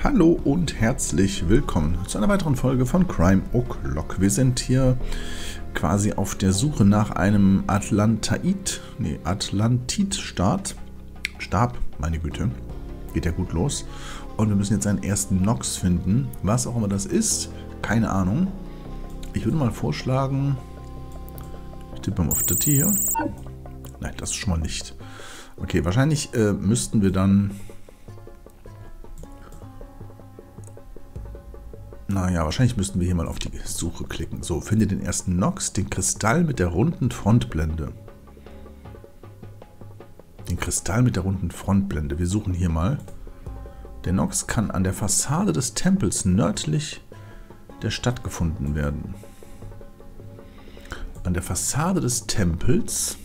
Hallo und herzlich willkommen zu einer weiteren Folge von Crime O'Clock. Wir sind hier quasi auf der Suche nach einem Atlantit-Stab, meine Güte, geht ja gut los. Und wir müssen jetzt einen ersten Nox finden, was auch immer das ist, keine Ahnung. Ich würde mal vorschlagen, ich tippe mal auf das hier. Nein, das ist schon mal nicht. Okay, wahrscheinlich müssten wir dann... Naja, wahrscheinlich müssten wir hier mal auf die Suche klicken. So, finde den ersten Nox, den Kristall mit der runden Frontblende. Den Kristall mit der runden Frontblende. Wir suchen hier mal. Der Nox kann an der Fassade des Tempels nördlich der Stadt gefunden werden. An der Fassade des Tempels.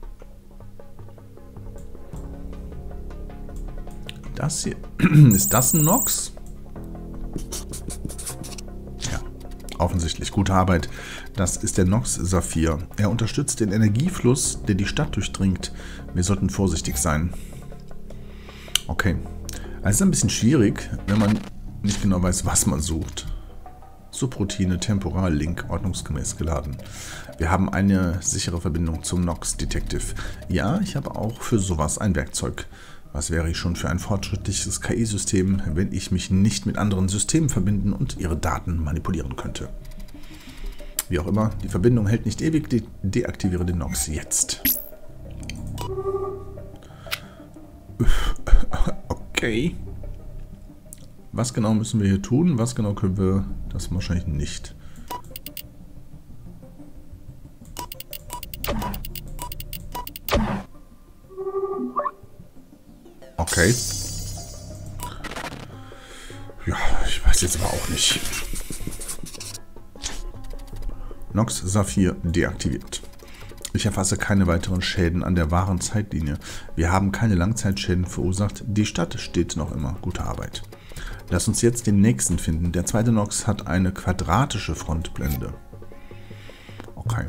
Das hier. Ist das ein Nox? Ja, offensichtlich. Gute Arbeit. Das ist der Nox Saphir. Er unterstützt den Energiefluss, der die Stadt durchdringt. Wir sollten vorsichtig sein. Okay. Es ist ein bisschen schwierig, wenn man nicht genau weiß, was man sucht. Subroutine, Temporal-Link, ordnungsgemäß geladen. Wir haben eine sichere Verbindung zum Nox Detective. Ja, ich habe auch für sowas ein Werkzeug. Was wäre ich schon für ein fortschrittliches KI-System, wenn ich mich nicht mit anderen Systemen verbinden und ihre Daten manipulieren könnte? Wie auch immer, die Verbindung hält nicht ewig, deaktiviere den Nox jetzt. Okay. Was genau müssen wir hier tun? Was genau können wir... Das wahrscheinlich nicht. Okay. Ja, ich weiß jetzt aber auch nicht. Nox Saphir deaktiviert. Ich erfasse keine weiteren Schäden an der wahren Zeitlinie. Wir haben keine Langzeitschäden verursacht. Die Stadt steht noch immer. Gute Arbeit. Lass uns jetzt den nächsten finden. Der zweite Nox hat eine quadratische Frontblende. Okay.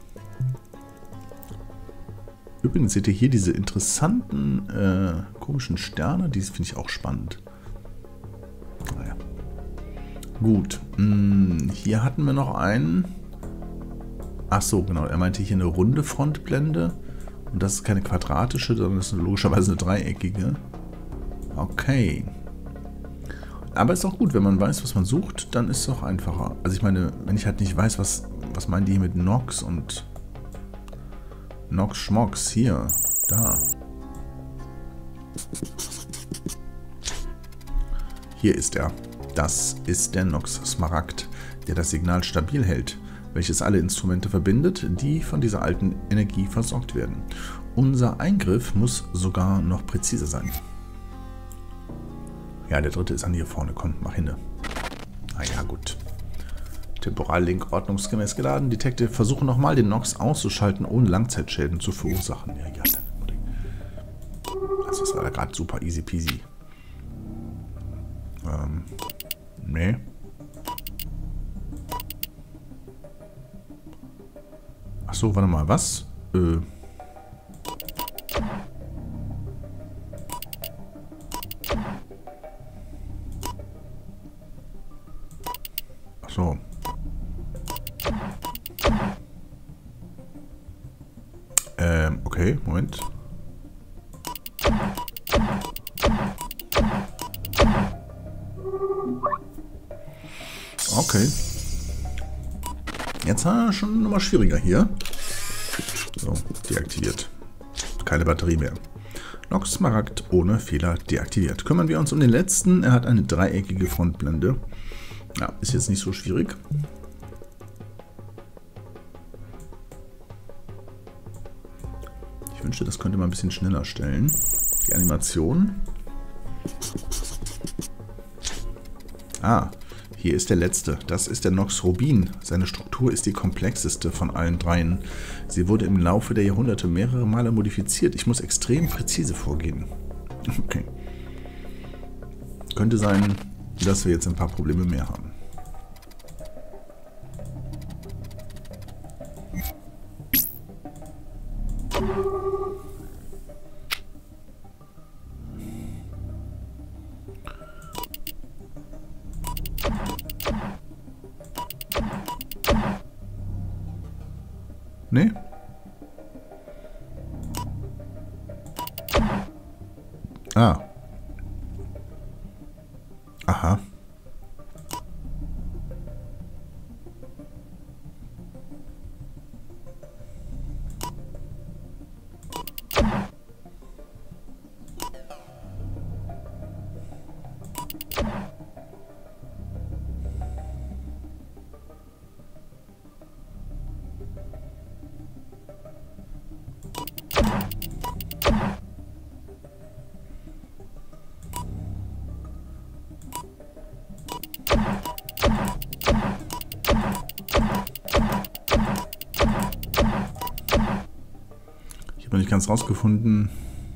Übrigens seht ihr hier diese interessanten, komischen Sterne. Die finde ich auch spannend. Naja. Gut. Hier hatten wir noch einen. Ach so, genau. Er meinte hier eine runde Frontblende. Und das ist keine quadratische, sondern das ist logischerweise eine dreieckige. Okay. Aber ist auch gut, wenn man weiß, was man sucht, dann ist es auch einfacher. Also ich meine, wenn ich halt nicht weiß, was meinen die hier mit Nox und Nox Schmox hier, da. Hier ist er. Das ist der Nox Smaragd, der das Signal stabil hält, welches alle Instrumente verbindet, die von dieser alten Energie versorgt werden. Unser Eingriff muss sogar noch präziser sein. Ja, der dritte ist an hier vorne. Komm, mach hin. Ah ja, gut. Temporallink ordnungsgemäß geladen. Detective, versuche nochmal den Nox auszuschalten, ohne Langzeitschäden zu verursachen. Ja, ja. Also das war ja gerade super easy peasy. Nee. Achso, warte mal, was? So. Okay, Moment. Okay. Jetzt schon nochmal schwieriger hier. So, deaktiviert. Keine Batterie mehr. Nox Smaragd ohne Fehler deaktiviert. Kümmern wir uns um den letzten. Er hat eine dreieckige Frontblende. Ja, ist jetzt nicht so schwierig. Ich wünschte, das könnte man ein bisschen schneller stellen. Die Animation. Ah, hier ist der letzte. Das ist der Nox Rubin. Seine Struktur ist die komplexeste von allen dreien. Sie wurde im Laufe der Jahrhunderte mehrere Male modifiziert. Ich muss extrem präzise vorgehen. Okay. Könnte sein, dass wir jetzt ein paar Probleme mehr haben. Nee? Ah. Aha. Ich habe nicht ganz rausgefunden.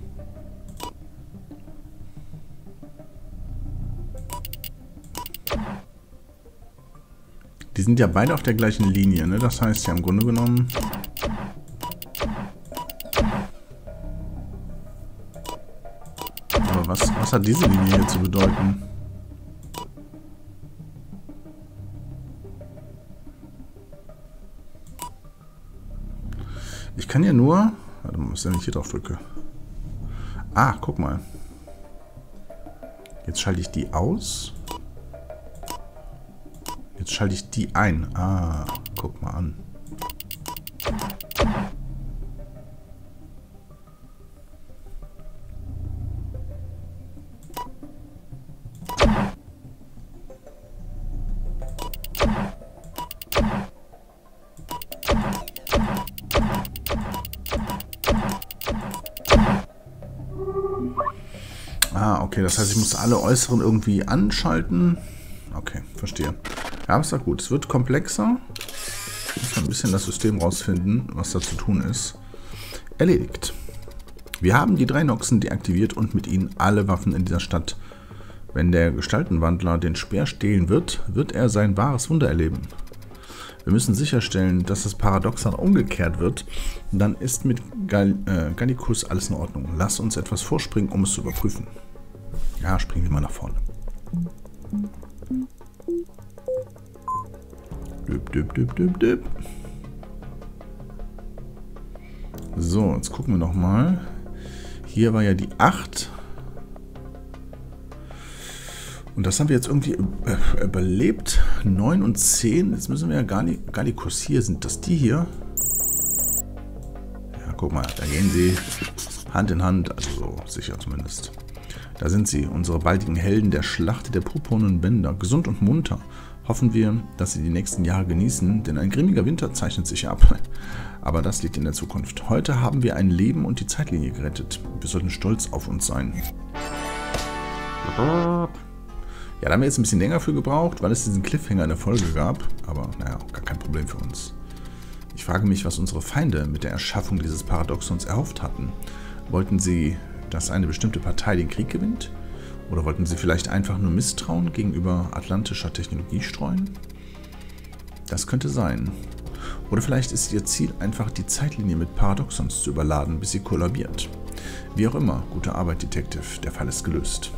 Die sind ja beide auf der gleichen Linie, ne? Das heißt ja im Grunde genommen... Aber was hat diese Linie hier zu bedeuten? Ich kann ja nur... Warte mal, was, wenn ich hier drauf drücke? Ah, guck mal. Jetzt schalte ich die aus. Jetzt schalte ich die ein. Ah, guck mal an. Ah, okay, das heißt, ich muss alle äußeren irgendwie anschalten. Okay, verstehe. Ja, ist doch gut. Es wird komplexer. Ich muss ein bisschen das System rausfinden, was da zu tun ist. Erledigt. Wir haben die 3 Noxen deaktiviert und mit ihnen alle Waffen in dieser Stadt. Wenn der Gestaltenwandler den Speer stehlen wird, wird er sein wahres Wunder erleben. Wir müssen sicherstellen, dass das Paradoxon umgekehrt wird. Dann ist mit Gallicus alles in Ordnung. Lass uns etwas vorspringen, um es zu überprüfen. Ja, springen wir mal nach vorne. Düb, düb, düb, düb, düb. So, jetzt gucken wir nochmal. Hier war ja die 8. Und das haben wir jetzt irgendwie überlebt. 9 und 10. Jetzt müssen wir ja Gallicus hier. Sind das die hier? Ja, guck mal. Da gehen sie Hand in Hand. Also so sicher zumindest. Da sind sie, unsere baldigen Helden der Schlacht der purpurnen Bänder. Gesund und munter. Hoffen wir, dass sie die nächsten Jahre genießen, denn ein grimmiger Winter zeichnet sich ab. Aber das liegt in der Zukunft. Heute haben wir ein Leben und die Zeitlinie gerettet. Wir sollten stolz auf uns sein. Ja, da haben wir jetzt ein bisschen länger für gebraucht, weil es diesen Cliffhanger in der Folge gab. Aber naja, gar kein Problem für uns. Ich frage mich, was unsere Feinde mit der Erschaffung dieses Paradoxons erhofft hatten. Wollten sie, dass eine bestimmte Partei den Krieg gewinnt? Oder wollten sie vielleicht einfach nur Misstrauen gegenüber atlantischer Technologie streuen? Das könnte sein. Oder vielleicht ist ihr Ziel einfach, die Zeitlinie mit Paradoxons zu überladen, bis sie kollabiert. Wie auch immer, gute Arbeit, Detective. Der Fall ist gelöst.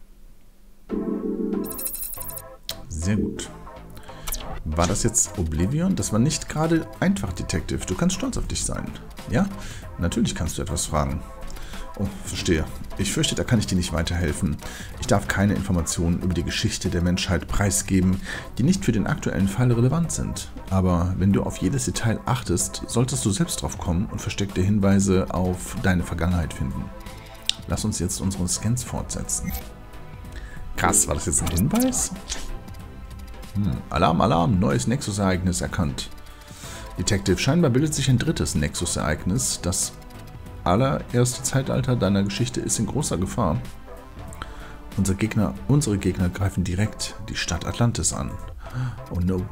Sehr gut. War das jetzt Oblivion? Das war nicht gerade einfach, Detective. Du kannst stolz auf dich sein. Ja? Natürlich kannst du etwas fragen. Oh, verstehe. Ich fürchte, da kann ich dir nicht weiterhelfen. Ich darf keine Informationen über die Geschichte der Menschheit preisgeben, die nicht für den aktuellen Fall relevant sind. Aber wenn du auf jedes Detail achtest, solltest du selbst drauf kommen und versteckte Hinweise auf deine Vergangenheit finden. Lass uns jetzt unsere Scans fortsetzen. Krass, war das jetzt ein Hinweis? Alarm, Alarm, neues Nexus-Ereignis erkannt. Detective, scheinbar bildet sich ein drittes Nexus-Ereignis. Das allererste Zeitalter deiner Geschichte ist in großer Gefahr. Unsere Gegner greifen direkt die Stadt Atlantis an. Oh no.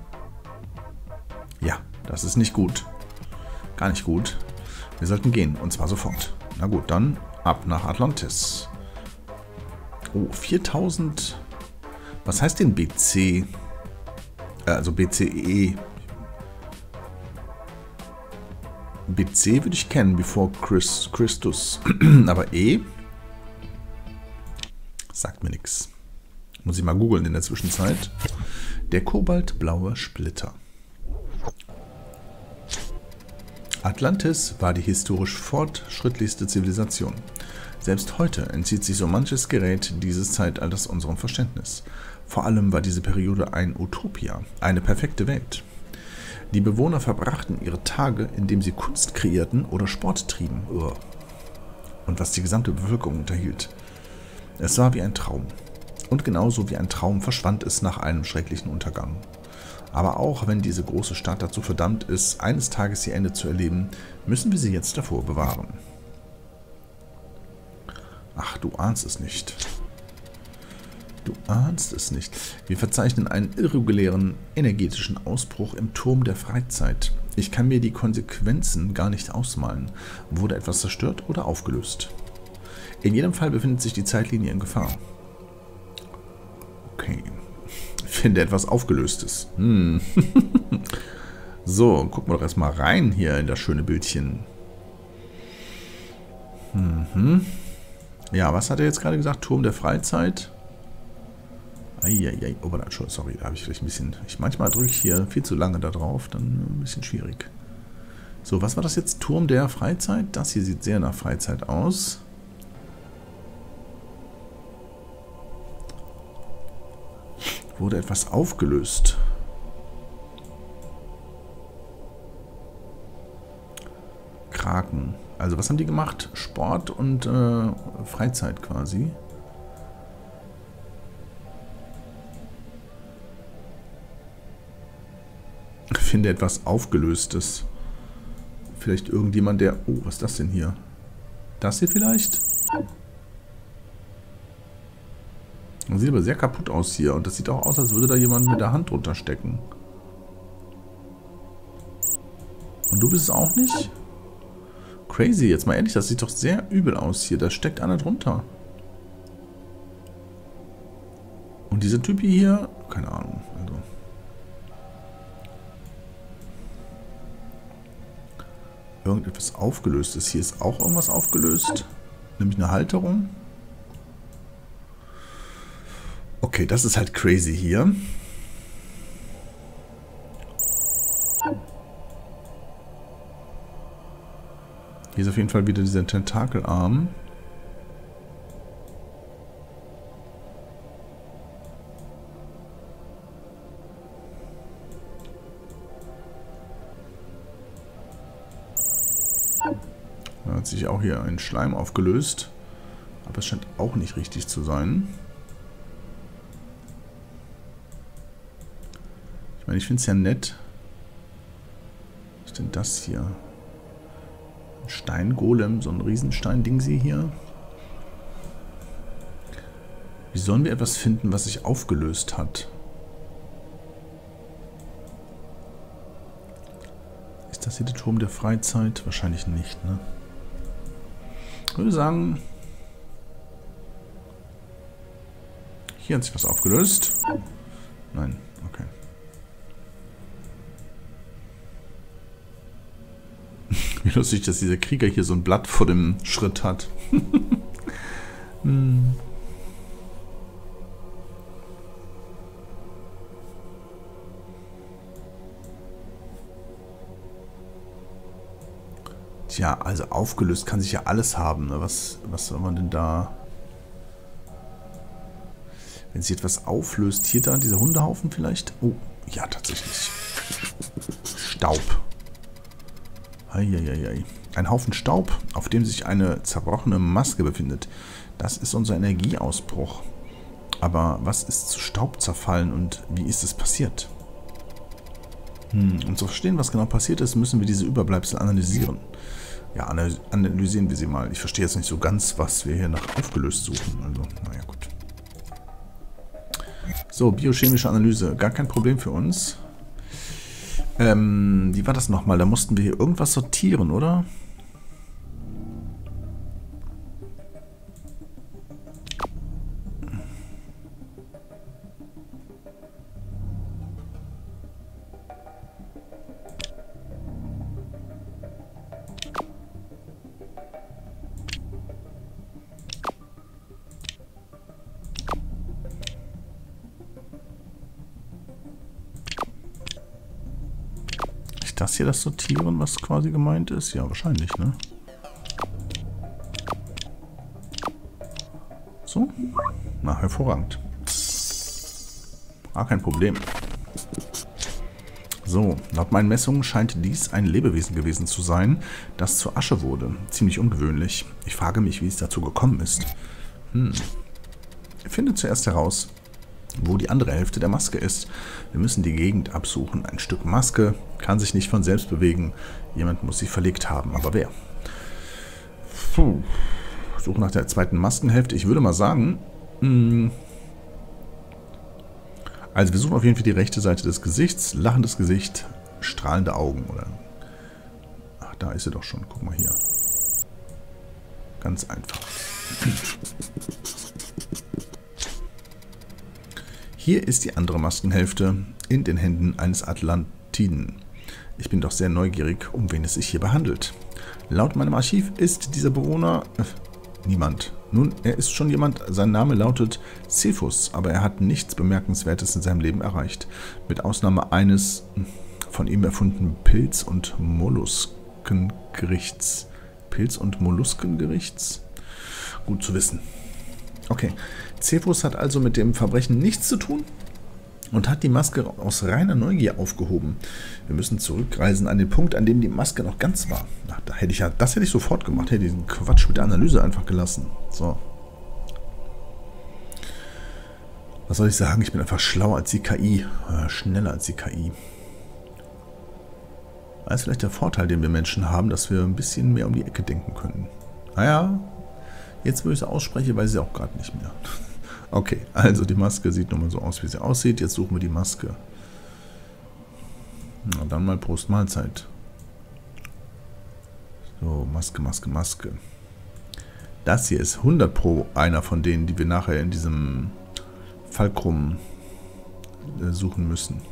Ja, das ist nicht gut. Gar nicht gut. Wir sollten gehen, und zwar sofort. Na gut, dann ab nach Atlantis. Oh, 4000... Was heißt denn BC? Also BCE. BC würde ich kennen, bevor Christus. Aber E? Sagt mir nichts. Muss ich mal googeln in der Zwischenzeit. Der kobaltblaue Splitter. Atlantis war die historisch fortschrittlichste Zivilisation. Selbst heute entzieht sich so manches Gerät dieses Zeitalters unserem Verständnis. Vor allem war diese Periode ein Utopia, eine perfekte Welt. Die Bewohner verbrachten ihre Tage, indem sie Kunst kreierten oder Sport trieben. Und was die gesamte Bevölkerung unterhielt. Es war wie ein Traum. Und genauso wie ein Traum verschwand es nach einem schrecklichen Untergang. Aber auch wenn diese große Stadt dazu verdammt ist, eines Tages ihr Ende zu erleben, müssen wir sie jetzt davor bewahren. Ach, du ahnst es nicht. Du ahnst es nicht. Wir verzeichnen einen irregulären energetischen Ausbruch im Turm der Freizeit. Ich kann mir die Konsequenzen gar nicht ausmalen. Wurde etwas zerstört oder aufgelöst? In jedem Fall befindet sich die Zeitlinie in Gefahr. Okay. Ich finde etwas Aufgelöstes. So, gucken wir doch erstmal rein hier in das schöne Bildchen. Ja, was hat er jetzt gerade gesagt? Turm der Freizeit. Eieiei. Oh, sorry, da habe ich vielleicht ein bisschen... Manchmal drücke ich hier viel zu lange da drauf, dann ein bisschen schwierig. So, was war das jetzt? Turm der Freizeit? Das hier sieht sehr nach Freizeit aus. Wurde etwas aufgelöst. Kraken. Also was haben die gemacht? Sport und Freizeit quasi. Ich finde etwas Aufgelöstes. Vielleicht irgendjemand, der... Oh, was ist das denn hier? Das hier vielleicht? Das sieht aber sehr kaputt aus hier. Und das sieht auch aus, als würde da jemand mit der Hand drunter stecken. Und du bist es auch nicht? Crazy, jetzt mal ehrlich, das sieht doch sehr übel aus hier. Da steckt einer drunter. Und dieser Typ hier, keine Ahnung. Also. Irgendetwas Aufgelöstes. Hier ist auch irgendwas aufgelöst. Nämlich eine Halterung. Okay, das ist halt crazy hier. Hier ist auf jeden Fall wieder dieser Tentakelarm. Da hat sich auch hier ein Schleim aufgelöst. Aber es scheint auch nicht richtig zu sein. Ich meine, ich finde es ja nett. Was ist denn das hier? Ein Steingolem, so ein Riesenstein-Dingsi hier. Wie sollen wir etwas finden, was sich aufgelöst hat? Ist das hier der Turm der Freizeit? Wahrscheinlich nicht, ne? Ich würde sagen, hier hat sich was aufgelöst. Nein, okay. Wie lustig, dass dieser Krieger hier so ein Blatt vor dem Schritt hat. Tja, also aufgelöst kann sich ja alles haben. Ne? Was soll man denn da... Wenn sich etwas auflöst, hier da, dieser Hundehaufen vielleicht? Oh, ja, tatsächlich. Staub. Eieiei. Ein Haufen Staub, auf dem sich eine zerbrochene Maske befindet. Das ist unser Energieausbruch. Aber was ist zu Staub zerfallen und wie ist es passiert? Um zu verstehen, was genau passiert ist, müssen wir diese Überbleibsel analysieren. Ja, analysieren wir sie mal. Ich verstehe jetzt nicht so ganz, was wir hier nach aufgelöst suchen. Also, naja, gut. So, biochemische Analyse. Gar kein Problem für uns. Wie war das nochmal? Da mussten wir hier irgendwas sortieren, oder? vielleicht das hier das Sortieren, was quasi gemeint ist? Ja, wahrscheinlich, ne? So. Na, hervorragend. Ah, kein Problem. So, laut meinen Messungen scheint dies ein Lebewesen gewesen zu sein, das zur Asche wurde. Ziemlich ungewöhnlich. Ich frage mich, wie es dazu gekommen ist. Finde zuerst heraus, wo die andere Hälfte der Maske ist. Wir müssen die Gegend absuchen. Ein Stück Maske kann sich nicht von selbst bewegen. Jemand muss sie verlegt haben. Aber wer? Suche nach der zweiten Maskenhälfte. Ich würde mal sagen... Also wir suchen auf jeden Fall die rechte Seite des Gesichts. Lachendes Gesicht, strahlende Augen. Oder? Ach, da ist sie doch schon. Guck mal hier. Ganz einfach. Hier ist die andere Maskenhälfte in den Händen eines Atlantiden. Ich bin doch sehr neugierig, um wen es sich hier handelt. Laut meinem Archiv ist dieser Bewohner... niemand. Nun, er ist schon jemand, sein Name lautet Cephus, aber er hat nichts Bemerkenswertes in seinem Leben erreicht. Mit Ausnahme eines von ihm erfundenen Pilz- und Molluskengerichts. Pilz- und Molluskengerichts? Gut zu wissen. Okay, Cephus hat also mit dem Verbrechen nichts zu tun und hat die Maske aus reiner Neugier aufgehoben. Wir müssen zurückreisen an den Punkt, an dem die Maske noch ganz war. Ach, das hätte ich sofort gemacht, hätte diesen Quatsch mit der Analyse einfach gelassen. So. Was soll ich sagen? Ich bin einfach schlauer als die KI. Schneller als die KI. Das ist vielleicht der Vorteil, den wir Menschen haben, dass wir ein bisschen mehr um die Ecke denken können. Naja, jetzt wo ich es ausspreche, weiß ich auch gerade nicht mehr. Okay, also die Maske sieht nun mal so aus, wie sie aussieht. Jetzt suchen wir die Maske. Na dann mal Prost Mahlzeit. So, Maske, Maske, Maske. Das hier ist 100 Pro einer von denen, die wir nachher in diesem Fulcrum suchen müssen.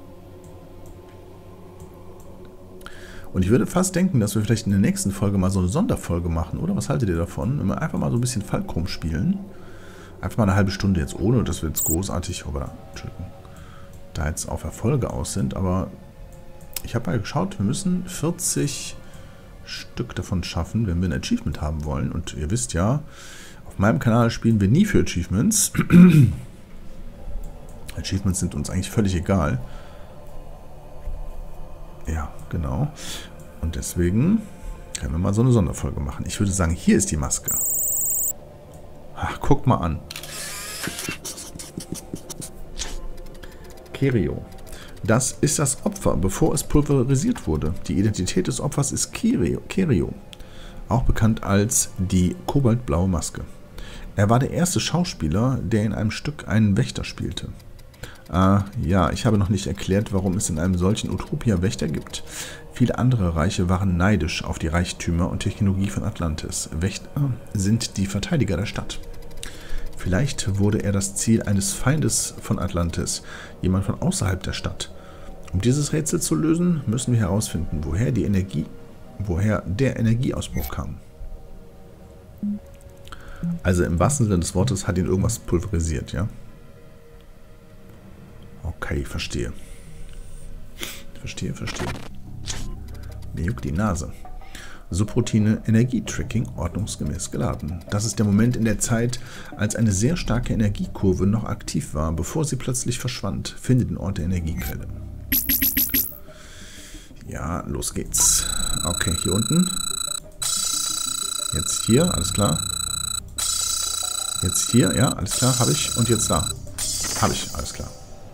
Und ich würde fast denken, dass wir vielleicht in der nächsten Folge mal so eine Sonderfolge machen, oder? Was haltet ihr davon? Wenn wir einfach mal so ein bisschen Fulcrum spielen. Einfach mal eine halbe Stunde jetzt, ohne dass wir jetzt großartig, da jetzt auf Erfolge aus sind. Aber ich habe mal geschaut, wir müssen 40 Stück davon schaffen, wenn wir ein Achievement haben wollen. Und ihr wisst ja, auf meinem Kanal spielen wir nie für Achievements. Achievements sind uns eigentlich völlig egal. Ja, genau. Und deswegen können wir mal so eine Sonderfolge machen. Ich würde sagen, hier ist die Maske. Ach, guck mal an. Kerio. Das ist das Opfer, bevor es pulverisiert wurde. Die Identität des Opfers ist Kerio, auch bekannt als die kobaltblaue Maske. Er war der erste Schauspieler, der in einem Stück einen Wächter spielte. Ja, ich habe noch nicht erklärt, warum es in einem solchen Utopia Wächter gibt. Viele andere Reiche waren neidisch auf die Reichtümer und Technologie von Atlantis. Wächter sind die Verteidiger der Stadt. Vielleicht wurde er das Ziel eines Feindes von Atlantis, jemand von außerhalb der Stadt. Um dieses Rätsel zu lösen, müssen wir herausfinden, woher der Energieausbruch kam. Also im wahrsten Sinne des Wortes hat ihn irgendwas pulverisiert, ja? Okay, verstehe. Verstehe. Mir juckt die Nase. Subroutine Energietracking ordnungsgemäß geladen. Das ist der Moment in der Zeit, als eine sehr starke Energiekurve noch aktiv war, bevor sie plötzlich verschwand. Finde den Ort der Energiequelle. Ja, los geht's. Okay, hier unten. Jetzt hier, alles klar. Jetzt hier, ja, alles klar, habe ich. Und jetzt da. Habe ich, alles klar.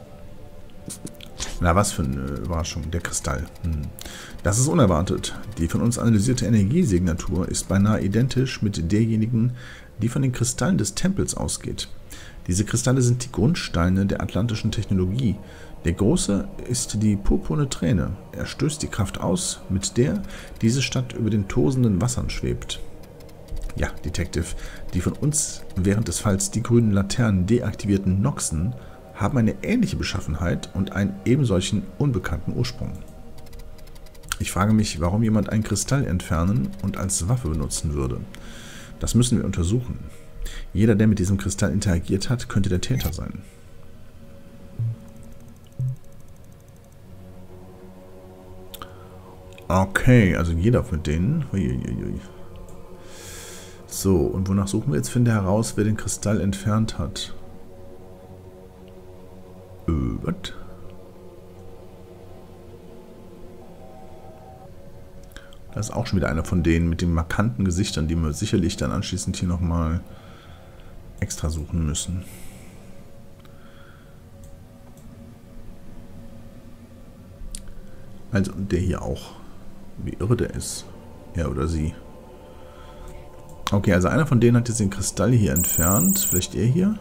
Na, was für eine Überraschung, der Kristall. Das ist unerwartet. Die von uns analysierte Energiesignatur ist beinahe identisch mit derjenigen, die von den Kristallen des Tempels ausgeht. Diese Kristalle sind die Grundsteine der atlantischen Technologie. Der große ist die purpurne Träne. Er stößt die Kraft aus, mit der diese Stadt über den tosenden Wassern schwebt. Ja, Detective, die von uns während des Falls die grünen Laternen deaktivierten Noxen haben eine ähnliche Beschaffenheit und einen ebensolchen unbekannten Ursprung. Ich frage mich, warum jemand einen Kristall entfernen und als Waffe benutzen würde. Das müssen wir untersuchen. Jeder, der mit diesem Kristall interagiert hat, könnte der Täter sein. Okay, also jeder von denen. Uiuiui. So, und wonach suchen wir jetzt? Finde heraus, wer den Kristall entfernt hat. Was? Das ist auch schon wieder einer von denen mit den markanten Gesichtern, die wir sicherlich dann anschließend hier nochmal extra suchen müssen. Also der hier auch. Wie irre der ist. Er oder sie. Okay, also einer von denen hat jetzt den Kristall hier entfernt. Vielleicht er hier?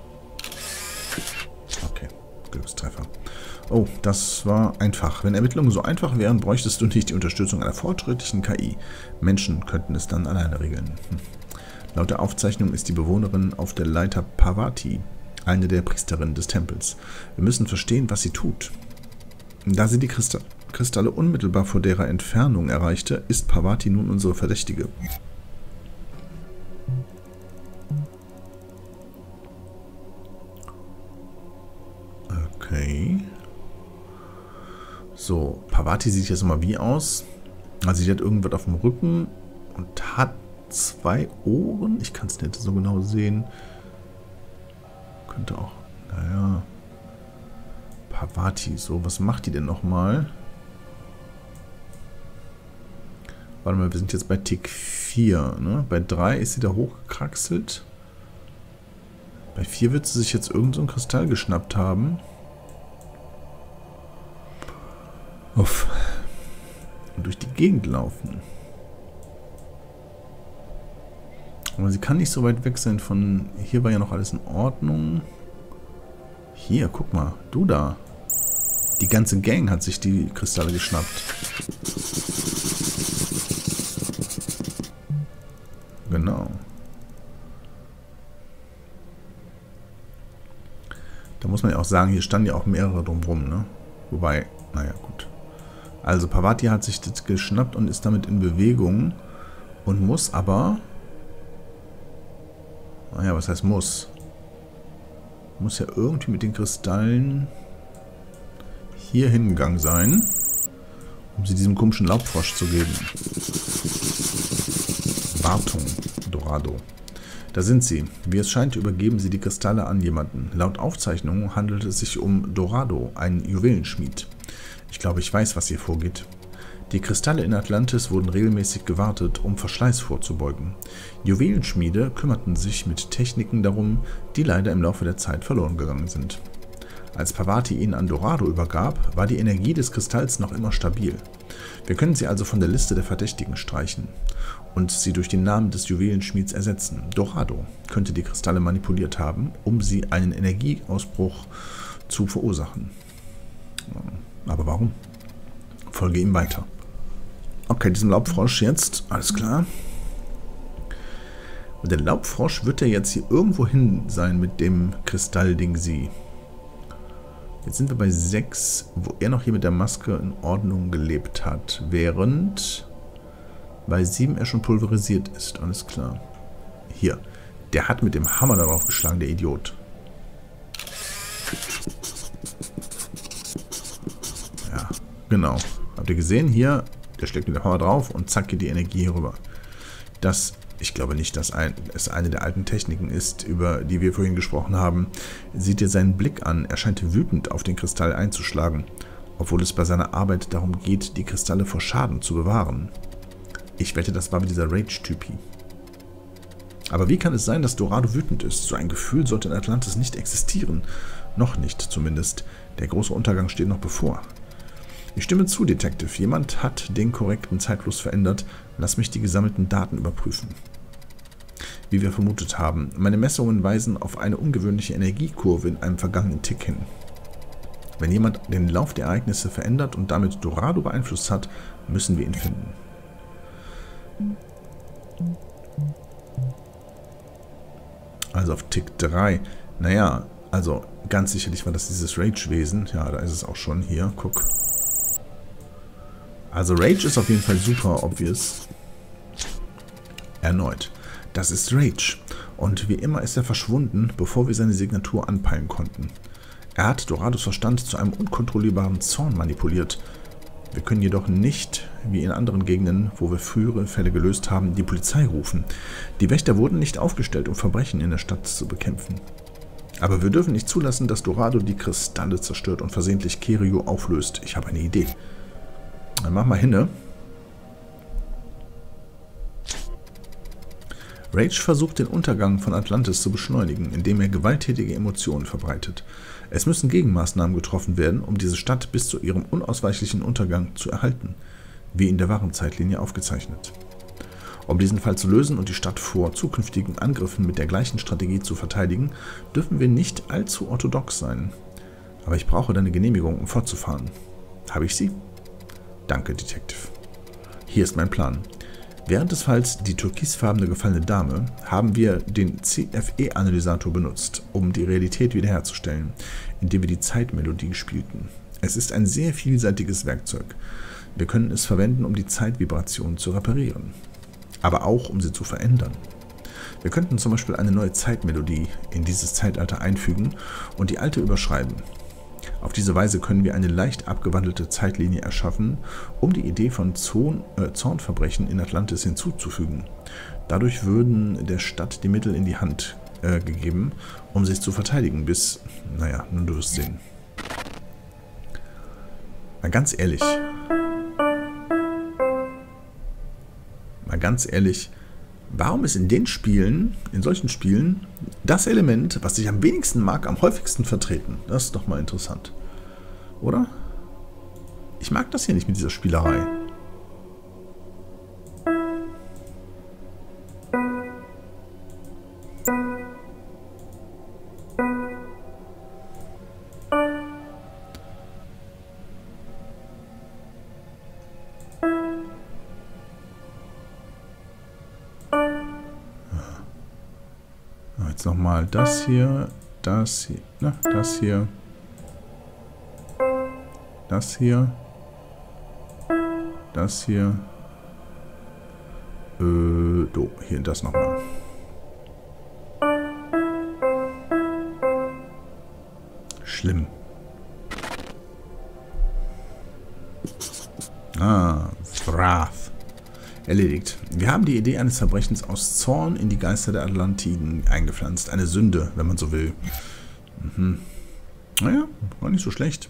Okay, Glückstreffer. Oh, das war einfach. Wenn Ermittlungen so einfach wären, bräuchtest du nicht die Unterstützung einer fortschrittlichen KI. Menschen könnten es dann alleine regeln. Laut der Aufzeichnung ist die Bewohnerin auf der Leiter Parvati, eine der Priesterinnen des Tempels. Wir müssen verstehen, was sie tut. Da sie die Kristalle unmittelbar vor derer Entfernung erreichte, ist Parvati nun unsere Verdächtige. Okay. So, Parvati sieht jetzt mal wie aus. Also sie hat irgendwas auf dem Rücken und hat 2 Ohren. Ich kann es nicht so genau sehen. Könnte auch, naja. Parvati, so, was macht die denn nochmal? Warte mal, wir sind jetzt bei Tick 4, ne? Bei 3 ist sie da hochgekraxelt. Bei 4 wird sie sich jetzt irgend so einen Kristall geschnappt haben. Uff. Und durch die Gegend laufen. Aber sie kann nicht so weit weg sein von... Hier war ja noch alles in Ordnung. Hier, guck mal. Du da. Die ganze Gang hat sich die Kristalle geschnappt. Genau. Da muss man ja auch sagen, hier standen ja auch mehrere drumherum, ne? Wobei, naja, gut. Also Parvati hat sich das geschnappt und ist damit in Bewegung und muss aber... Naja, was heißt muss? Muss ja irgendwie mit den Kristallen hier hingegangen sein, um sie diesem komischen Laubfrosch zu geben. Wartung, Dorado. Da sind sie. Wie es scheint, übergeben sie die Kristalle an jemanden. Laut Aufzeichnungen handelt es sich um Dorado, einen Juwelenschmied. Ich glaube, ich weiß, was hier vorgeht. Die Kristalle in Atlantis wurden regelmäßig gewartet, um Verschleiß vorzubeugen. Juwelenschmiede kümmerten sich mit Techniken darum, die leider im Laufe der Zeit verloren gegangen sind. Als Parvati ihn an Dorado übergab, war die Energie des Kristalls noch immer stabil. Wir können sie also von der Liste der Verdächtigen streichen und sie durch den Namen des Juwelenschmieds ersetzen. Dorado könnte die Kristalle manipuliert haben, um sie einen Energieausbruch zu verursachen. Aber warum? Folge ihm weiter. Okay, diesem Laubfrosch jetzt, alles klar. Und der Laubfrosch wird ja jetzt hier irgendwo hin sein mit dem Kristallding sie. Jetzt sind wir bei 6, wo er noch hier mit der Maske in Ordnung gelebt hat, während bei 7 er schon pulverisiert ist, alles klar. Hier, der hat mit dem Hammer darauf geschlagen, der Idiot. Ja, genau. Habt ihr gesehen? Hier, der schlägt mit dem Hammer drauf und zack geht die Energie hier rüber. Das, ich glaube nicht, dass es eine der alten Techniken ist, über die wir vorhin gesprochen haben. Seht ihr seinen Blick an, er scheint wütend auf den Kristall einzuschlagen, obwohl es bei seiner Arbeit darum geht, die Kristalle vor Schaden zu bewahren. Ich wette, das war mit dieser Rage-Typi. Aber wie kann es sein, dass Dorado wütend ist? So ein Gefühl sollte in Atlantis nicht existieren. Noch nicht, zumindest. Der große Untergang steht noch bevor. Ich stimme zu, Detective. Jemand hat den korrekten Zeitfluss verändert. Lass mich die gesammelten Daten überprüfen. Wie wir vermutet haben, meine Messungen weisen auf eine ungewöhnliche Energiekurve in einem vergangenen Tick hin. Wenn jemand den Lauf der Ereignisse verändert und damit Dorado beeinflusst hat, müssen wir ihn finden. Also auf Tick 3. Naja, also ganz sicherlich war das dieses Rage-Wesen. Ja, da ist es auch schon hier. Guck. Also Rage ist auf jeden Fall super obvious. Erneut. Das ist Rage. Und wie immer ist er verschwunden, bevor wir seine Signatur anpeilen konnten. Er hat Dorados Verstand zu einem unkontrollierbaren Zorn manipuliert. Wir können jedoch nicht, wie in anderen Gegenden, wo wir frühere Fälle gelöst haben, die Polizei rufen. Die Wächter wurden nicht aufgestellt, um Verbrechen in der Stadt zu bekämpfen. Aber wir dürfen nicht zulassen, dass Dorado die Kristalle zerstört und versehentlich Kirio auflöst. Ich habe eine Idee. Dann mach mal hin, ne? Rage versucht, den Untergang von Atlantis zu beschleunigen, indem er gewalttätige Emotionen verbreitet. Es müssen Gegenmaßnahmen getroffen werden, um diese Stadt bis zu ihrem unausweichlichen Untergang zu erhalten, wie in der wahren Zeitlinie aufgezeichnet. Um diesen Fall zu lösen und die Stadt vor zukünftigen Angriffen mit der gleichen Strategie zu verteidigen, dürfen wir nicht allzu orthodox sein. Aber ich brauche deine Genehmigung, um fortzufahren. Habe ich sie? Danke, Detective. Hier ist mein Plan. Während des Falls Die türkisfarbene gefallene Dame haben wir den CFE-Analysator benutzt, um die Realität wiederherzustellen, indem wir die Zeitmelodie spielten. Es ist ein sehr vielseitiges Werkzeug. Wir können es verwenden, um die Zeitvibration zu reparieren, aber auch, um sie zu verändern. Wir könnten zum Beispiel eine neue Zeitmelodie in dieses Zeitalter einfügen und die alte überschreiben. Auf diese Weise können wir eine leicht abgewandelte Zeitlinie erschaffen, um die Idee von Zornverbrechen in Atlantis hinzuzufügen. Dadurch würden der Stadt die Mittel in die Hand gegeben, um sich zu verteidigen, bis... Naja, nun du wirst sehen. Mal ganz ehrlich, warum ist in den Spielen, in solchen Spielen, das Element, was ich am wenigsten mag, am häufigsten vertreten? Das ist doch mal interessant. Oder? Ich mag das hier nicht mit dieser Spielerei. Jetzt nochmal das hier, das hier, das hier, das hier, das hier, hier das nochmal. Schlimm. Wrath. Erledigt. Wir haben die Idee eines Verbrechens aus Zorn in die Geister der Atlantiden eingepflanzt. Eine Sünde, wenn man so will. Naja, war nicht so schlecht.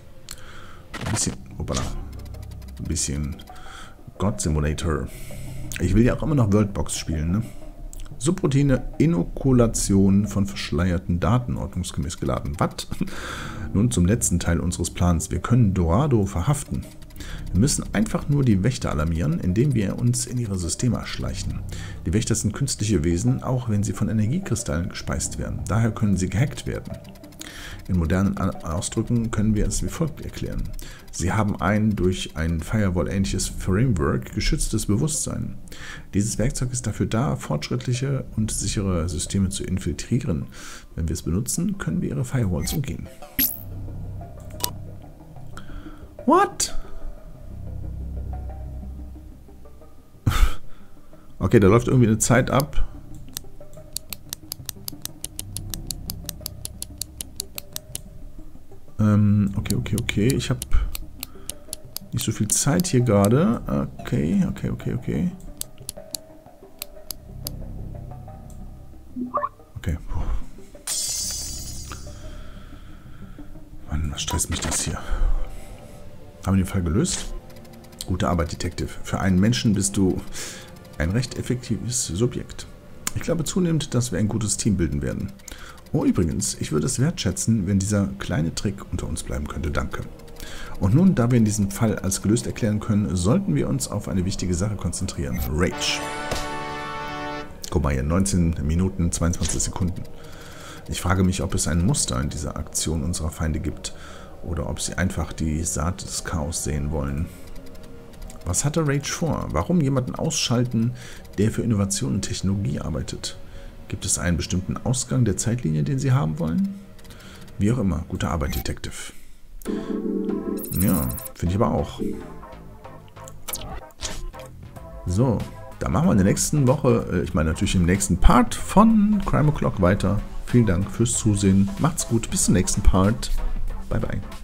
Ein bisschen God Simulator. Ich will ja auch immer noch Worldbox spielen, ne? Subroutine Inokulation von verschleierten Daten ordnungsgemäß geladen. Was? Nun zum letzten Teil unseres Plans. Wir können Dorado verhaften. Wir müssen einfach nur die Wächter alarmieren, indem wir uns in ihre Systeme schleichen. Die Wächter sind künstliche Wesen, auch wenn sie von Energiekristallen gespeist werden. Daher können sie gehackt werden. In modernen Ausdrücken können wir es wie folgt erklären. Sie haben ein durch ein Firewall-ähnliches Framework geschütztes Bewusstsein. Dieses Werkzeug ist dafür da, fortschrittliche und sichere Systeme zu infiltrieren. Wenn wir es benutzen, können wir ihre Firewalls umgehen. What? Okay, da läuft irgendwie eine Zeit ab. Okay. Ich habe nicht so viel Zeit hier gerade. Okay. Okay. Mann, was stresst mich das hier? Haben wir den Fall gelöst? Gute Arbeit, Detective. Für einen Menschen bist du ein recht effektives Subjekt. Ich glaube zunehmend, dass wir ein gutes Team bilden werden. Oh, übrigens, ich würde es wertschätzen, wenn dieser kleine Trick unter uns bleiben könnte. Danke. Und nun, da wir in diesem Fall als gelöst erklären können, sollten wir uns auf eine wichtige Sache konzentrieren. Rage. Guck mal hier, 19 Minuten, 22 Sekunden. Ich frage mich, ob es ein Muster in dieser Aktion unserer Feinde gibt oder ob sie einfach die Saat des Chaos sehen wollen. Was hatte Rage vor? Warum jemanden ausschalten, der für Innovation und Technologie arbeitet? Gibt es einen bestimmten Ausgang der Zeitlinie, den sie haben wollen? Wie auch immer, gute Arbeit, Detective. Ja, finde ich aber auch. So, dann machen wir in der nächsten Woche, ich meine natürlich im nächsten Part von Crime O'Clock weiter. Vielen Dank fürs Zusehen. Macht's gut, bis zum nächsten Part. Bye, bye.